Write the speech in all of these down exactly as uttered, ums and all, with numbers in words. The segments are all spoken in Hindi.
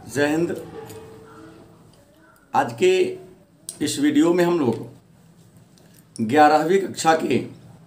जय हिंद। आज के इस वीडियो में हम लोग ग्यारहवीं कक्षा के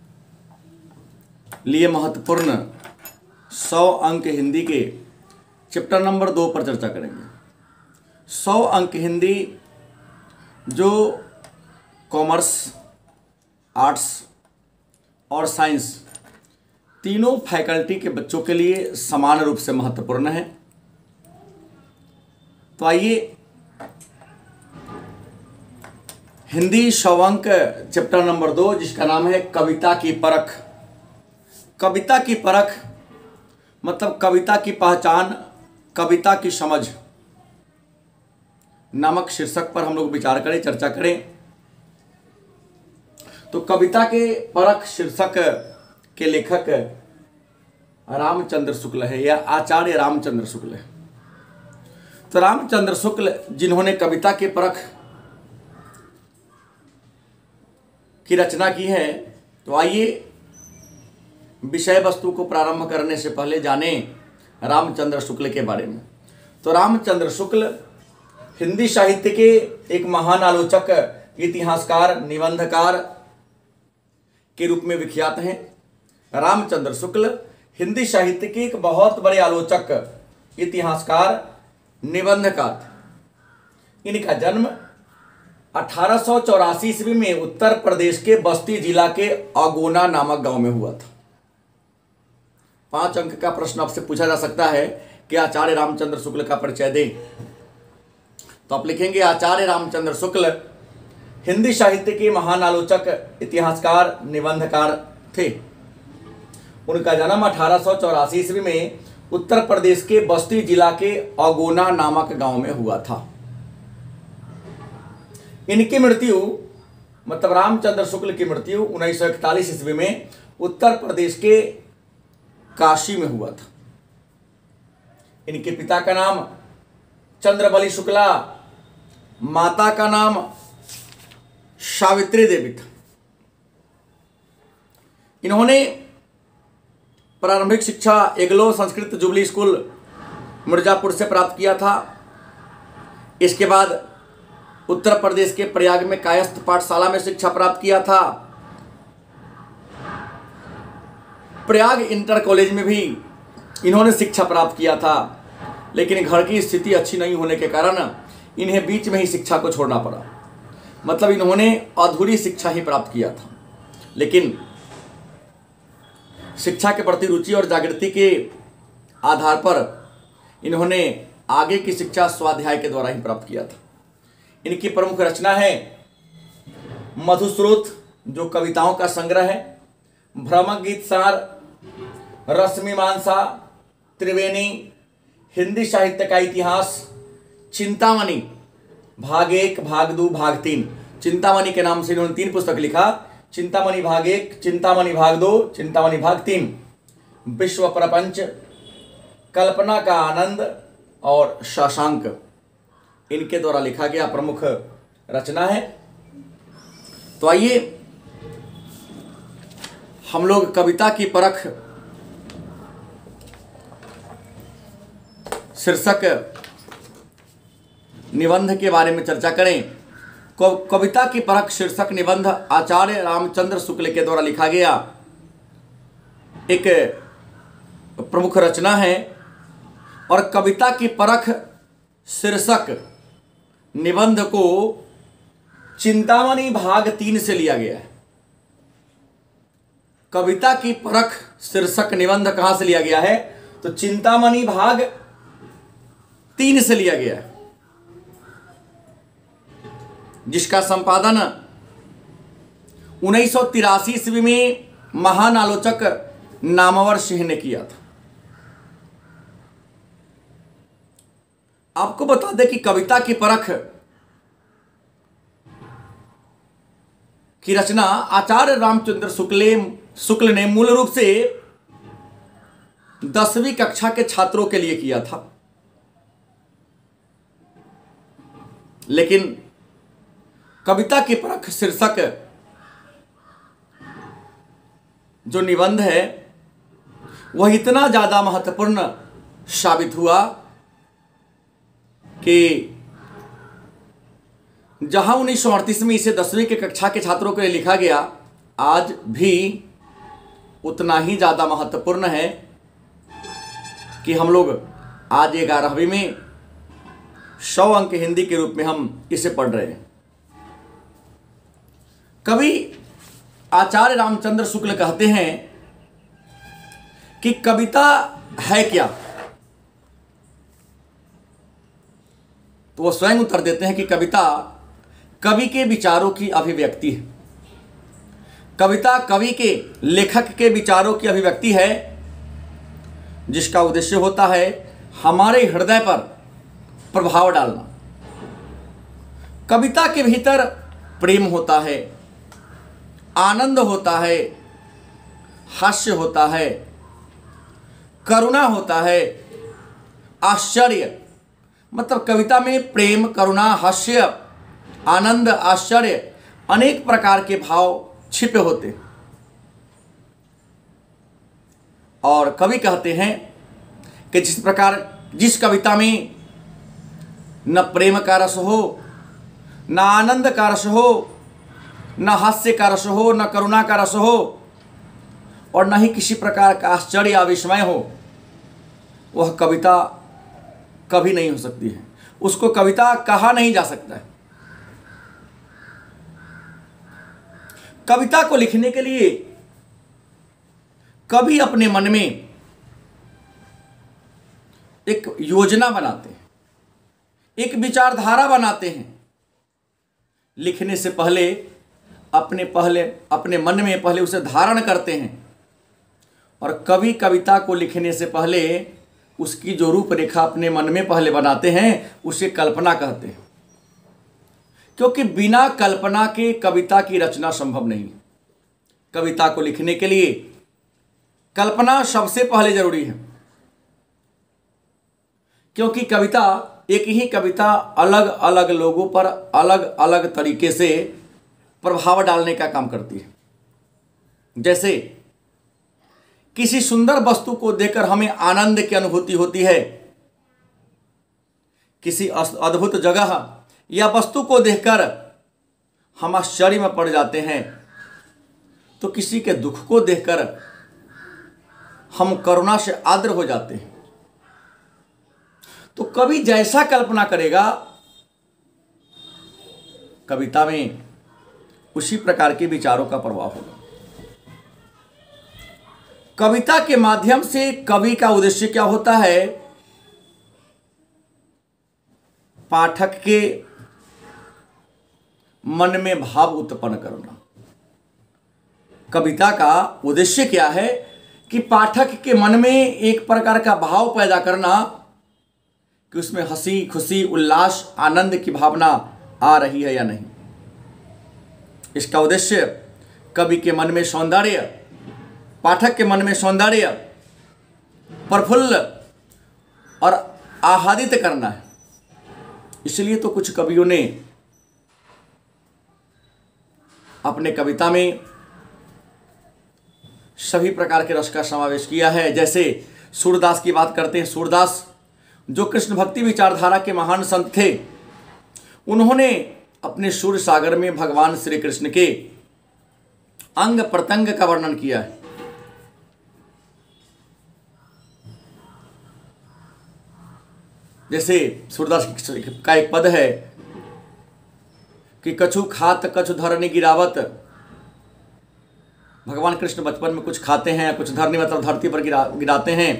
लिए महत्वपूर्ण सौ अंक हिंदी के चैप्टर नंबर दो पर चर्चा करेंगे। सौ अंक हिंदी जो कॉमर्स, आर्ट्स और साइंस तीनों फैकल्टी के बच्चों के लिए समान रूप से महत्वपूर्ण है। तो आइए हिंदी सौ अंक चैप्टर नंबर दो, जिसका नाम है कविता की परख। कविता की परख मतलब कविता की पहचान, कविता की समझ नामक शीर्षक पर हम लोग विचार करें, चर्चा करें। तो कविता के परख शीर्षक के लेखक रामचंद्र शुक्ल है या आचार्य रामचंद्र शुक्ल है। तो रामचंद्र शुक्ल जिन्होंने कविता के परख की रचना की है, तो आइए विषय वस्तु को प्रारंभ करने से पहले जाने रामचंद्र शुक्ल के बारे में। तो रामचंद्र शुक्ल हिंदी साहित्य के एक महान आलोचक, इतिहासकार, निबंधकार के रूप में विख्यात हैं। रामचंद्र शुक्ल हिंदी साहित्य के एक बहुत बड़े आलोचक, इतिहासकार, निबंधकार। इनका जन्म अठारह सौ चौरासी ईस्वी में उत्तर प्रदेश के बस्ती जिला के अगोना नामक गांव में हुआ था। पांच अंक का प्रश्न आपसे पूछा जा सकता है कि आचार्य रामचंद्र शुक्ल का परिचय दें। तो आप लिखेंगे आचार्य रामचंद्र शुक्ल हिंदी साहित्य के महान आलोचक, इतिहासकार, निबंधकार थे। उनका जन्म अठारह सौ चौरासी ईस्वी में उत्तर प्रदेश के बस्ती जिला के अगोना नामक गांव में हुआ था। इनकी मृत्यु मतलब रामचंद्र शुक्ल की मृत्यु उन्नीस सौ इकतालीस ईस्वी में उत्तर प्रदेश के काशी में हुआ था। इनके पिता का नाम चंद्रबली शुक्ला, माता का नाम सावित्री देवी था। इन्होंने प्रारंभिक शिक्षा Anglo Sanskrit Jubilee School Mirzapur से प्राप्त किया था। इसके बाद उत्तर प्रदेश के प्रयाग में कायस्थ पाठशाला में शिक्षा प्राप्त किया था। प्रयाग इंटर कॉलेज में भी इन्होंने शिक्षा प्राप्त किया था, लेकिन घर की स्थिति अच्छी नहीं होने के कारण इन्हें बीच में ही शिक्षा को छोड़ना पड़ा। मतलब इन्होंने अधूरी शिक्षा ही प्राप्त किया था, लेकिन शिक्षा के प्रति रुचि और जागृति के आधार पर इन्होंने आगे की शिक्षा स्वाध्याय के द्वारा ही प्राप्त किया था। इनकी प्रमुख रचना है मधुस्रोत, जो कविताओं का संग्रह है, भ्रमक गीत सार, रसमीमांसा, त्रिवेणी, हिंदी साहित्य का इतिहास, चिंतामणि भाग एक, भाग दो, भाग तीन। चिंतामणि के नाम से इन्होंने तीन पुस्तक लिखा, चिंतामणि भाग एक, चिंतामणि भाग दो, चिंतामणि भाग तीन। विश्व प्रपंच, कल्पना का आनंद और शशांक इनके द्वारा लिखा गया प्रमुख रचना है। तो आइए हम लोग कविता की परख शीर्षक निबंध के बारे में चर्चा करें। कविता की परख शीर्षक निबंध आचार्य रामचंद्र शुक्ल के द्वारा लिखा गया एक प्रमुख रचना है, और कविता की परख शीर्षक निबंध को चिंतामणि भाग तीन से लिया गया है। कविता की परख शीर्षक निबंध कहां से लिया गया है? तो चिंतामणि भाग तीन से लिया गया है, जिसका संपादन उन्नीस सौ तिरासी ईस्वी में महान आलोचक नामवर सिंह ने किया था। आपको बता दें कि कविता की परख की रचना आचार्य रामचंद्र शुक्ल शुक्ल ने मूल रूप से दसवीं कक्षा के छात्रों के लिए किया था, लेकिन कविता की परख शीर्षक जो निबंध है वह इतना ज़्यादा महत्वपूर्ण साबित हुआ कि जहां उन्नीस सौ अड़तीस में इसे दसवीं के कक्षा के छात्रों के लिए लिखा गया, आज भी उतना ही ज़्यादा महत्वपूर्ण है कि हम लोग आज ग्यारहवीं में सौ अंक हिंदी के रूप में हम इसे पढ़ रहे हैं। कवि आचार्य रामचंद्र शुक्ल कहते हैं कि कविता है क्या, तो वो स्वयं उत्तर देते हैं कि कविता कवि के विचारों की अभिव्यक्ति है। कविता कवि के, लेखक के विचारों की अभिव्यक्ति है, जिसका उद्देश्य होता है हमारे हृदय पर प्रभाव डालना। कविता के भीतर प्रेम होता है, आनंद होता है, हास्य होता है, करुणा होता है, आश्चर्य, मतलब कविता में प्रेम, करुणा, हास्य, आनंद, आश्चर्य, अनेक प्रकार के भाव छिपे होते हैं। और कवि कहते हैं कि जिस प्रकार जिस कविता में न प्रेम का रस हो, न आनंद का रस हो, न हास्य का रस हो, न करुणा का रस हो, और न ही किसी प्रकार का आश्चर्य या विस्मय हो, वह कविता कभी नहीं हो सकती है। उसको कविता कहा नहीं जा सकता है। कविता को लिखने के लिए कवि अपने मन में एक योजना बनाते हैं, एक विचारधारा बनाते हैं। लिखने से पहले अपने पहले अपने मन में पहले उसे धारण करते हैं, और कवि कविता को लिखने से पहले उसकी जो रूपरेखा अपने मन में पहले बनाते हैं, उसे कल्पना कहते हैं। क्योंकि बिना कल्पना के कविता की रचना संभव नहीं। कविता को लिखने के लिए कल्पना सबसे पहले जरूरी है, क्योंकि कविता, एक ही कविता अलग अलग लोगों पर अलग अलग तरीके से प्रभाव डालने का काम करती है। जैसे किसी सुंदर वस्तु को देखकर हमें आनंद की अनुभूति होती है, किसी अद्भुत जगह या वस्तु को देखकर हम आश्चर्य में पड़ जाते हैं, तो किसी के दुख को देखकर हम करुणा से आर्द्र हो जाते हैं। तो कवि जैसा कल्पना करेगा, कविता में उसी प्रकार के विचारों का प्रभाव होगा। कविता के माध्यम से कवि का उद्देश्य क्या होता है? पाठक के मन में भाव उत्पन्न करना। कविता का उद्देश्य क्या है कि पाठक के मन में एक प्रकार का भाव पैदा करना कि उसमें हंसी, खुशी, उल्लास, आनंद की भावना आ रही है या नहीं। इसका उद्देश्य कवि के मन में सौंदर्य, पाठक के मन में सौंदर्य, प्रफुल्ल और आह्लादित करना है। इसलिए तो कुछ कवियों ने अपने कविता में सभी प्रकार के रस का समावेश किया है। जैसे सूरदास की बात करते हैं। सूरदास जो कृष्ण भक्ति विचारधारा के महान संत थे, उन्होंने अपने सूर सागर में भगवान श्री कृष्ण के अंग प्रत्यंग का वर्णन किया है। जैसे सूरदास का एक पद है कि कछु खात कछु धरनी गिरावत। भगवान कृष्ण बचपन में कुछ खाते हैं, कुछ धरनी मतलब धरती पर गिरा गिराते हैं।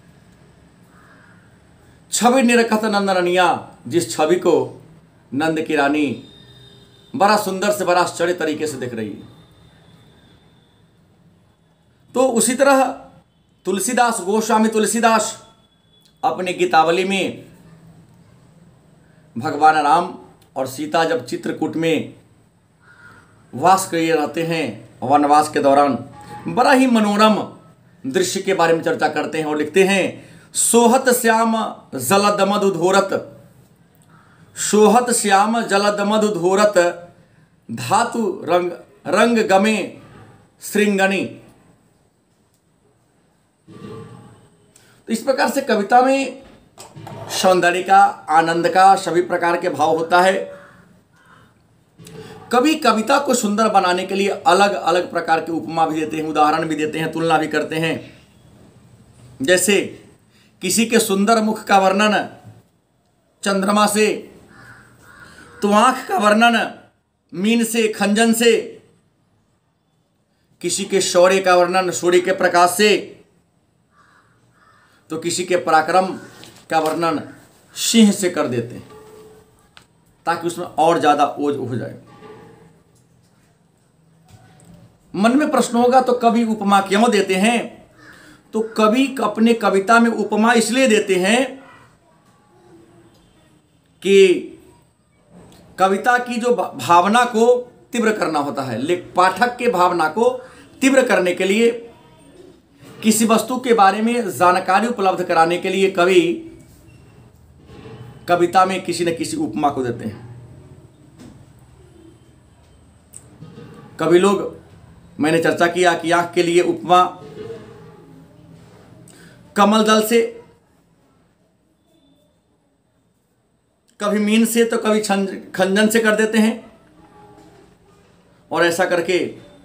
छवि निरखत नंदनिया, जिस छवि को नंद की रानी बड़ा सुंदर से बड़ा आश्चर्य तरीके से देख रही है। तो उसी तरह तुलसीदास, गोस्वामी तुलसीदास अपने गीतावली में भगवान राम और सीता जब चित्रकूट में वास किए रहते हैं, वनवास के दौरान बड़ा ही मनोरम दृश्य के बारे में चर्चा करते हैं और लिखते हैं, सोहत श्याम जलदमद उधोरत, सोहत श्याम जलदमद उधोरत, धातु रंग रंग गमे श्रृंगनी। तो इस प्रकार से कविता में सौंदर्य का, आनंद का, सभी प्रकार के भाव होता है। कवि कविता को सुंदर बनाने के लिए अलग अलग प्रकार के उपमा भी देते हैं, उदाहरण भी देते हैं, तुलना भी करते हैं। जैसे किसी के सुंदर मुख का वर्णन चंद्रमा से, तो आंख का वर्णन मीन से, खंजन से। किसी के शौर्य का वर्णन सूर्य के प्रकाश से, तो किसी के पराक्रम का वर्णन सिंह से कर देते हैं, ताकि उसमें और ज्यादा ओज हो जाए। मन में प्रश्न होगा तो कवि उपमा क्यों देते हैं? तो कवि अपने कविता में उपमा इसलिए देते हैं कि कविता की जो भावना को तीव्र करना होता है, लेकिन पाठक के भावना को तीव्र करने के लिए, किसी वस्तु के बारे में जानकारी उपलब्ध कराने के लिए कवि कविता में किसी न किसी उपमा को देते हैं। कवि लोग, मैंने चर्चा किया कि आंख के लिए उपमा कमल दल से, कभी मीन से, तो कभी खंजन से कर देते हैं। और ऐसा करके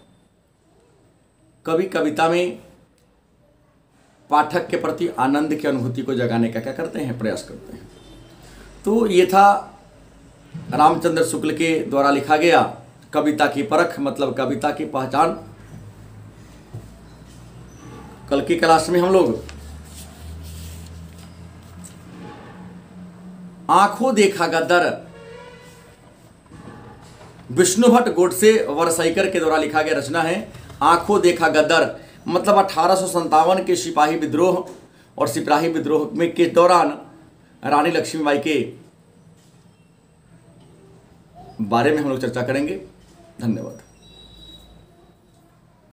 कवि कविता में पाठक के प्रति आनंद की अनुभूति को जगाने का क्या करते हैं, प्रयास करते हैं। तो ये था रामचंद्र शुक्ल के द्वारा लिखा गया कविता की परख, मतलब कविता की पहचान। कल की क्लास में हम लोग आंखों देखा गद्दर, विष्णु भट्ट गोडसे वरसाइकर के द्वारा लिखा गया रचना है आंखों देखा गद्दर। मतलब अठारह सौ संतावन के सिपाही विद्रोह और सिपाही विद्रोह में के दौरान रानी लक्ष्मीबाई के बारे में हम लोग चर्चा करेंगे। धन्यवाद।